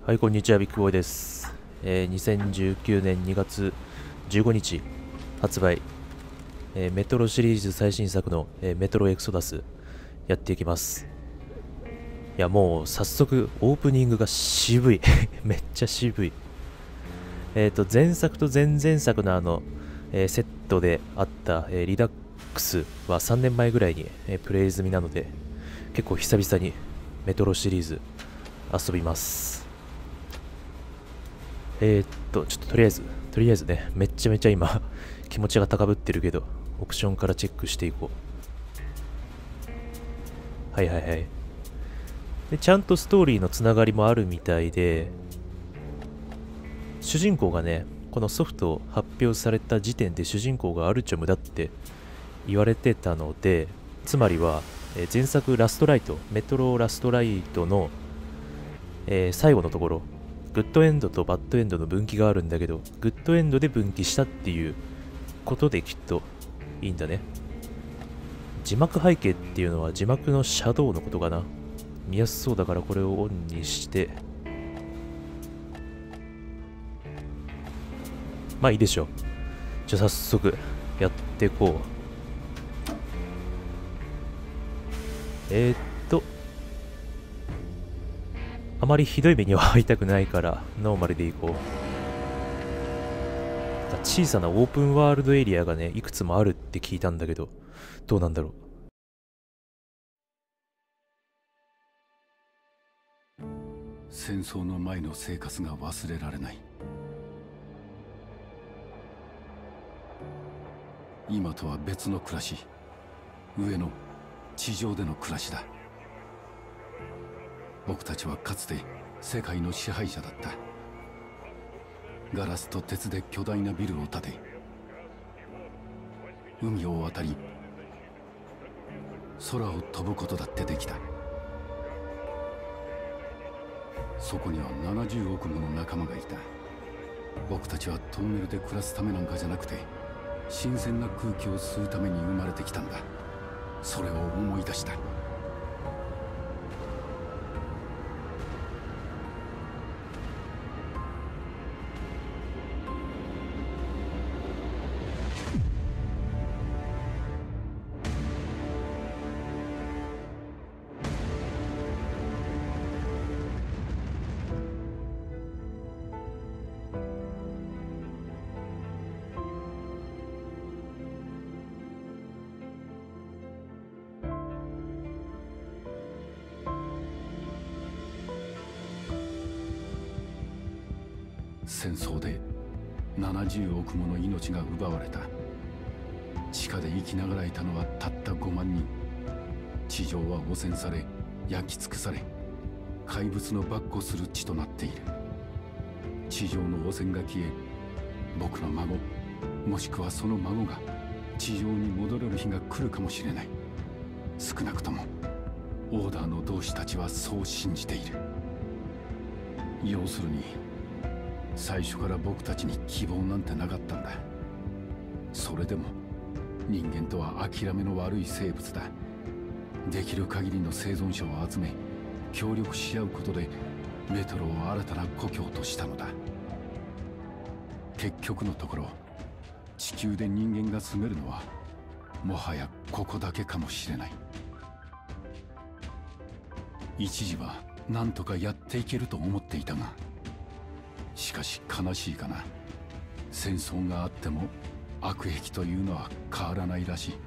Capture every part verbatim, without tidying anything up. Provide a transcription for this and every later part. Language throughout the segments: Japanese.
はい、こんにちは、ビッグボーイです。えー、にせんじゅうきゅうねんにがつじゅうごにち発売、えーメトロシリーズ最新作の、えーメトロエクソダスやっていきます。いや、もう早速オープニングが渋い。めっちゃ渋い。えっ、と、前作と前々作のあの、えーセットであった、えーリダックスはさんねんまえぐらいに、えープレイ済みなので、結構久々にメトロシリーズ遊びます。えー、っと、ちょっととりあえず、とりあえずね、めっちゃめちゃ今、気持ちが高ぶってるけど、オプションからチェックしていこう。はいはいはい。で、ちゃんとストーリーのつながりもあるみたいで、主人公がね、このソフト発表された時点で主人公がアルチョムだって言われてたので、つまりは、えー前作ラストライト、メトロラストライトの、えー最後のところ、グッドエンドとバッドエンドの分岐があるんだけど、グッドエンドで分岐したっていうことできっといいんだね。字幕背景っていうのは字幕のシャドウのことかな。見やすそうだからこれをオンにして、まあいいでしょう。じゃあ早速やっていこう。えー、っと、あまりひどい目には遭いたくないからノーマルでいこう。小さなオープンワールドエリアがね、いくつもあるって聞いたんだけど、どうなんだろう。 戦争の前の生活が忘れられない。今とは別の暮らし、上の地上での暮らしだ。僕たちはかつて世界の支配者だった。ガラスと鉄で巨大なビルを建て、海を渡り空を飛ぶことだってできた。そこにはななじゅうおくもの仲間がいた。僕たちはトンネルで暮らすためなんかじゃなくて、新鮮な空気を吸うために生まれてきたんだ。それを思い出した。戦争でななじゅうおくもの命が奪われた。地下で生きながらいたのはたったごまんにん。地上は汚染され焼き尽くされ、怪物の跋扈する地となっている。地上の汚染が消え、僕の孫、もしくはその孫が地上に戻れる日が来るかもしれない。少なくともオーダーの同志たちはそう信じている。要するに最初から僕たちに希望なんてなかったんだ。それでも人間とは諦めの悪い生物だ。できる限りの生存者を集め協力し合うことでメトロを新たな故郷としたのだ。結局のところ地球で人間が住めるのはもはやここだけかもしれない。一時は何とかやっていけると思っていたが、しかし悲しいかな。戦争があっても悪癖というのは変わらないらしい。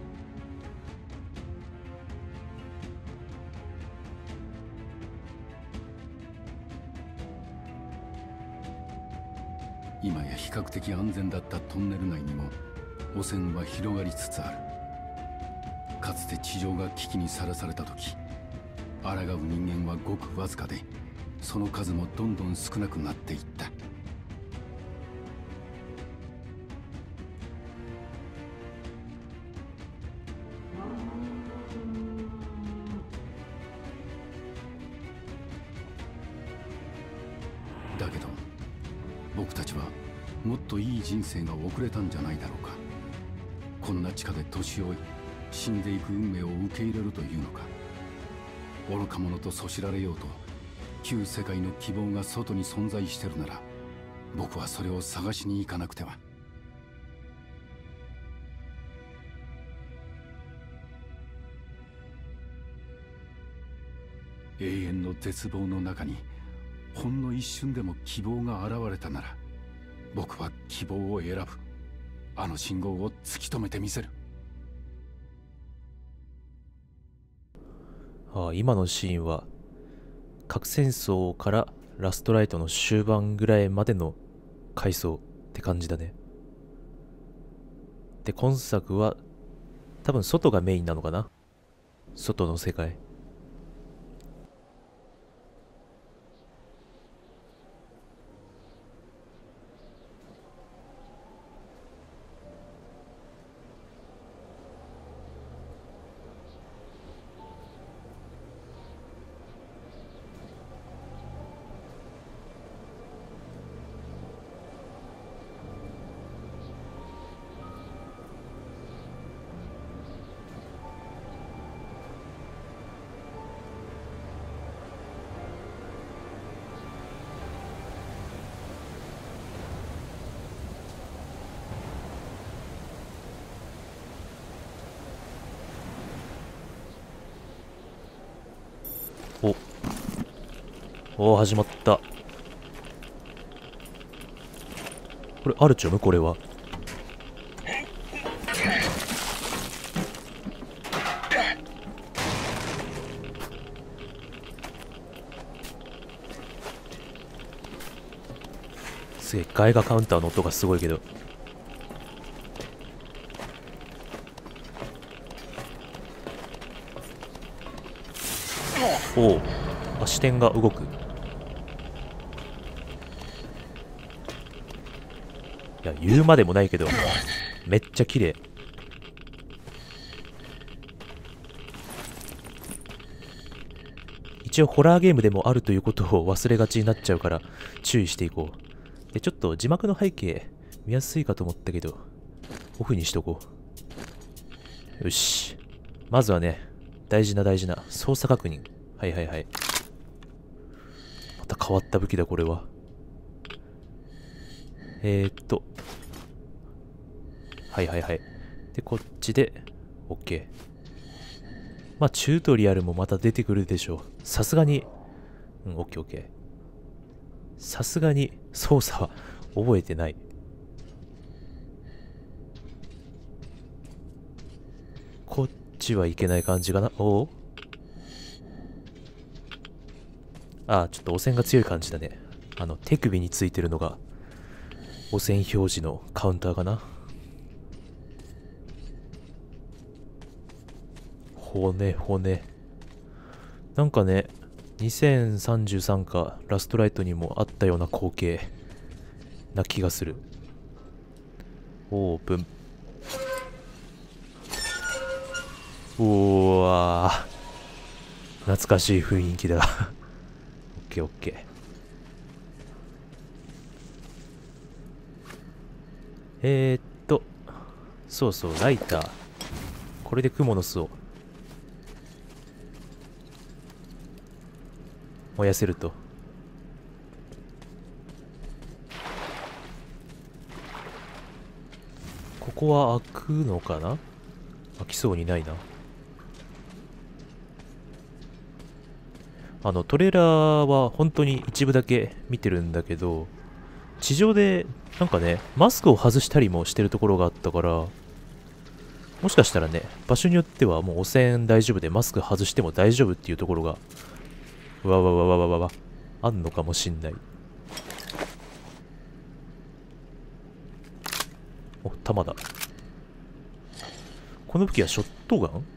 今や比較的安全だったトンネル内にも汚染は広がりつつある。かつて地上が危機にさらされた時、抗う人間はごくわずかで、その数もどんどん少なくなっていった。だけど僕たちはもっといい人生が送れたんじゃないだろうか。こんな地下で年老い死んでいく運命を受け入れるというのか。愚か者とそしられようと旧世界の希望が外に存在してるなら、僕はそれを探しに行かなくては。永遠の絶望の中にほんの一瞬でも希望が現れたなら、僕は希望を選ぶ。あの信号を突き止めてみせる。 ああ、今のシーンは核戦争からラストライトの終盤ぐらいまでの回想って感じだね。で、今作は多分外がメインなのかな。外の世界。おおー、始まった。これアルチョム？これはすげえ、ガイガカウンターの音がすごいけど。おお、あ、視点が動く。いや、言うまでもないけどめっちゃ綺麗。一応ホラーゲームでもあるということを忘れがちになっちゃうから注意していこう。で、ちょっと字幕の背景見やすいかと思ったけどオフにしとこう。よし、まずはね、大事な大事な操作確認。はいはいはい。また変わった武器だこれは。えー、っとはいはいはい。で、こっちで OK。 まあチュートリアルもまた出てくるでしょう。さすがにうん、 OKOK。 さすがに操作は覚えてない。こっちはいけない感じかな。おお、ああ、ちょっと汚染が強い感じだね。あの手首についてるのが汚染表示のカウンターかな。骨骨なんかね、にせんさんじゅうさんかラストライトにもあったような光景な気がする。オープン。おわー、懐かしい雰囲気だ。オッケーオッケー。えー、っとそうそう、ライター。これでクモの巣を燃やせると。ここは開くのかな。開きそうにないな。あのトレーラーは本当に一部だけ見てるんだけど、地上でなんかねマスクを外したりもしてるところがあったから、もしかしたらね場所によってはもう汚染大丈夫でマスク外しても大丈夫っていうところがわわわわわわわあんのかもしんない。お、弾だ。この武器はショットガン？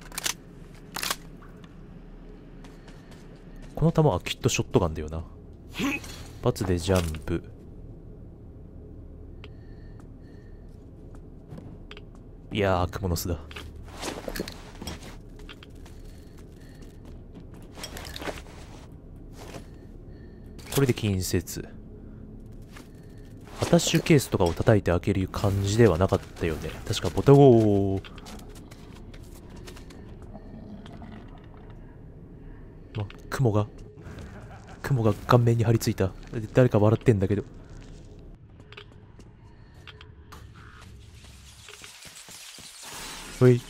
この弾はきっとショットガンだよな。バツでジャンプ。いやー、クモの巣だ。これで近接。アタッシュケースとかを叩いて開ける感じではなかったよね。確かボタンを、ま、雲が雲が顔面に張り付いた。誰か笑ってんだけど。ほい。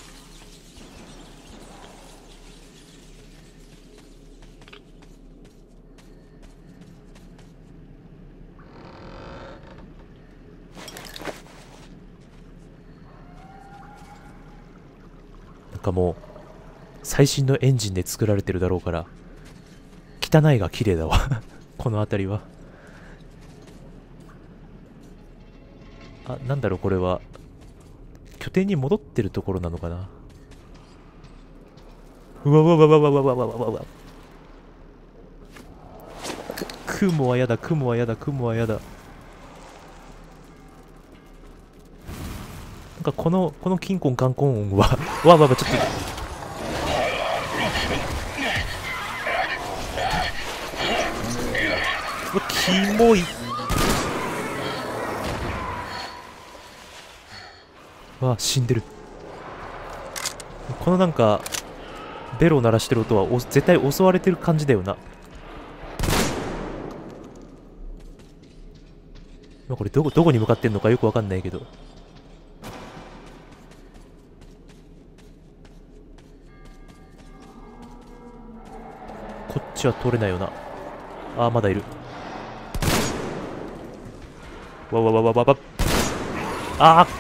なんかもう最新のエンジンで作られてるだろうから汚いが綺麗だわこの辺りは。あ、なんだろう、これは拠点に戻ってるところなのかな。うわうわうわうわうわうわうわうわうわ。く雲はやだ、雲はやだ、雲はやだ。なんかこのこのキンコンカンコン音はわわわ、ちょっとうわ、キモい。わ、死んでる。このなんかベロを鳴らしてる音はお絶対襲われてる感じだよな。今これどこどこに向かってんのかよくわかんないけど。こっちは通れないよな。あー、まだいる。わわわわわわ。ああ、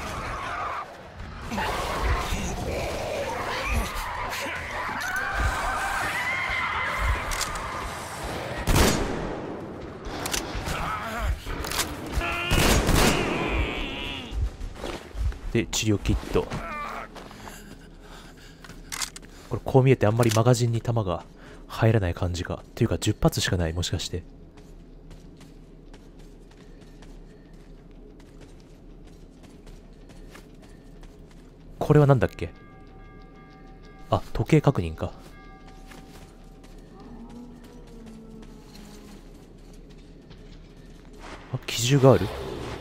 で治療キット。これこう見えてあんまりマガジンに弾が入らない感じか。というかじゅっ発しかない。もしかしてこれはなんだっけ。あ、時計確認か。あ、機銃がある。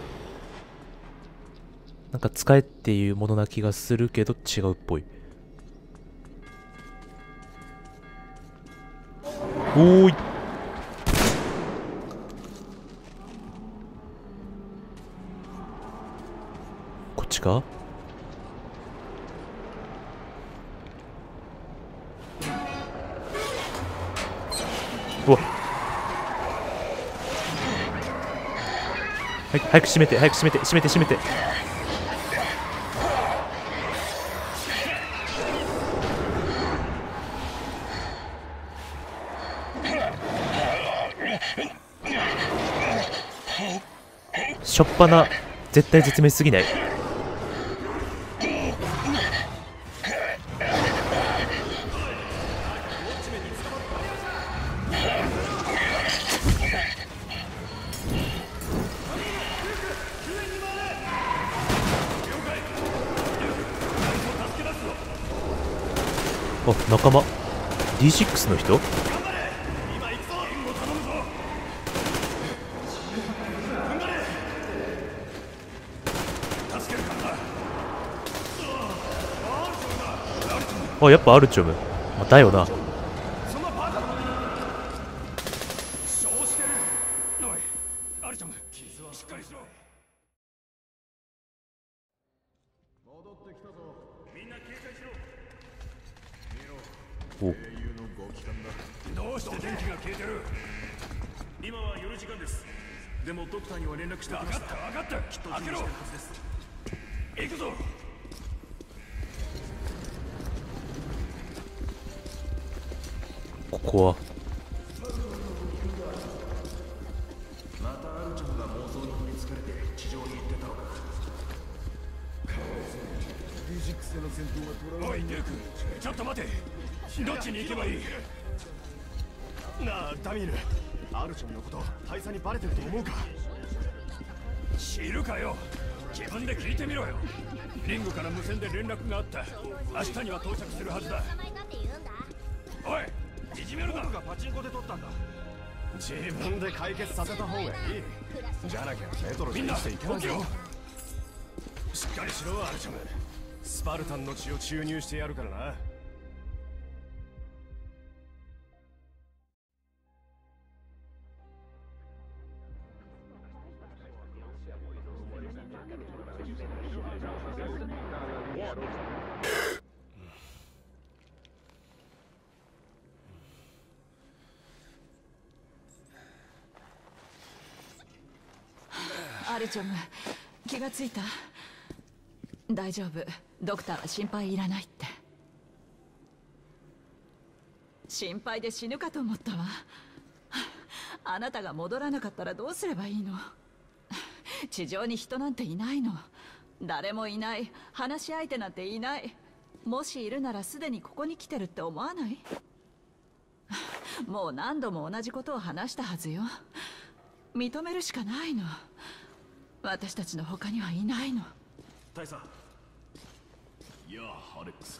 なんか使えっていうものな気がするけど違うっぽい。おーい。こっちか。うわっ、早く早く閉めて、早く閉めて、閉めて閉めて。しょっぱな絶対絶命すぎない。あ、仲間 ディーシックス の人。あ、やっぱアルチョム、まあ、だよな。お、 どうして電気が消えてる。今は夜時間です。でもドクターには連絡しておきました。分かった分かった、きっと準備してるはずです。行くぞ。 ここはまたアルチョムが妄想に取りつかれて地上に行ってたのか。ディジックスでの戦闘はトラウマ。おいデューク、ちょっと待て。どっちに行けばいい。なあダミール、アルチョムのこと大佐にバレてると思うか。知るかよ、自分で聞いてみろよ。リングから無線で連絡があった。明日には到着するはずだ。おい、いじめるな。僕がパチンコで取ったんだ。自分で解決させた方がいい。じゃなきゃメトロじゃ生きていけないよ。しっかりしろアルチョム。スパルタンの血を注入してやるからな。 アルチョム、気がついた？大丈夫、ドクターは心配いらないって。心配で死ぬかと思ったわ。あなたが戻らなかったらどうすればいいの？地上に人なんていないの。誰もいない。話し相手なんていない。もしいるならすでにここに来てるって思わない？もう何度も同じことを話したはずよ。認めるしかないの。私たちの他にはいないの。 大佐。 いやあ、アレックス。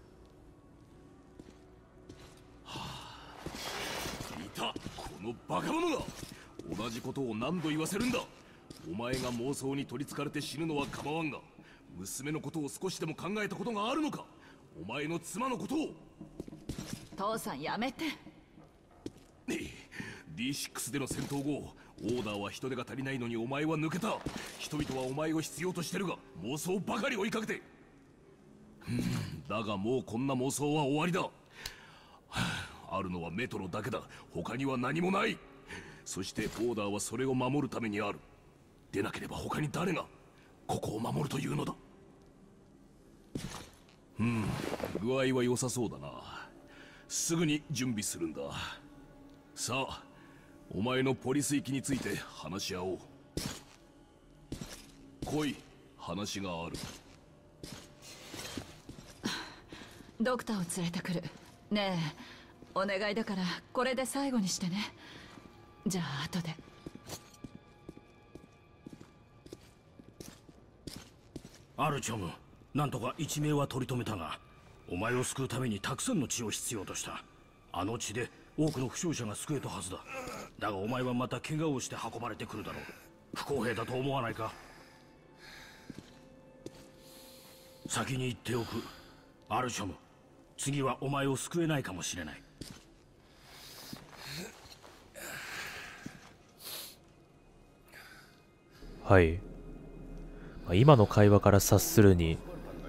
はあ、いた、このバカ者が。同じことを何度言わせるんだ。お前が妄想に取りつかれて死ぬのは構わんが、娘のことを少しでも考えたことがあるのか。お前の妻のことを。 父さん、やめて。 ディーシックス での戦闘後、オーダーは人手が足りないのにお前は抜けた。人々はお前を必要としてるが、妄想ばかり追いかけて。だがもうこんな妄想は終わりだ。あるのはメトロだけだ。他には何もない。そしてオーダーはそれを守るためにある。でなければ他に誰がここを守るというのだ。うん、具合は良さそうだな。すぐに準備するんだ。さあ、お前のポリス域について話し合おう。来い、話がある。 ドクターを連れてくる。ねえ、お願いだからこれで最後にしてね。じゃあ後で。 アルチョム、なんとか一命は取り留めたが、お前を救うためにたくさんの血を必要とした。あの血で多くの負傷者が救えたはずだ。だがお前はまた怪我をして運ばれてくるだろう。不公平だと思わないか？先に言っておく。アルチョム、次はお前を救えないかもしれない。 はい。今の会話から察するに、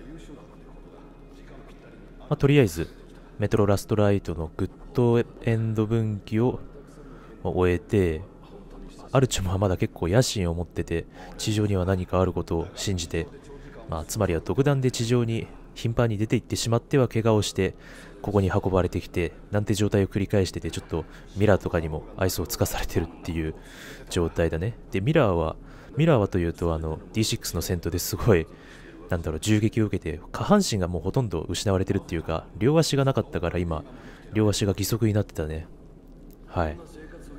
まあ、とりあえずメトロラストライトのグッドエンド分岐を終えて、アルチョムはまだ結構野心を持ってて、地上には何かあることを信じて、まあ、つまりは独断で地上に頻繁に出て行ってしまっては怪我をしてここに運ばれてきてなんて状態を繰り返してて、ちょっとミラーとかにも愛想をつかされてるっていう状態だね。でミラーはミラーはというと、あの ディーシックス の戦闘ですごいなんだろう銃撃を受けて下半身がもうほとんど失われてるっていうか、両足がなかったから今両足が義足になってたね。はい。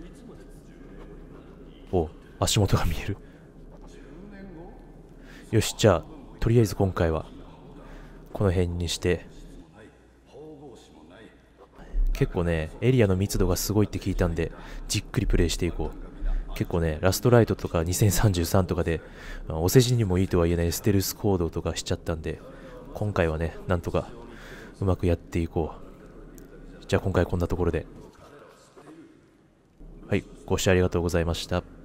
お、足元が見える。よし、じゃあとりあえず今回はこの辺にして、結構ねエリアの密度がすごいって聞いたんでじっくりプレイしていこう。結構ねラストライトとかにせんさんじゅうさんとかでお世辞にもいいとは言えないステルス行動とかしちゃったんで、今回はねなんとかうまくやっていこう。じゃあ今回こんなところで、はい、ご視聴ありがとうございました。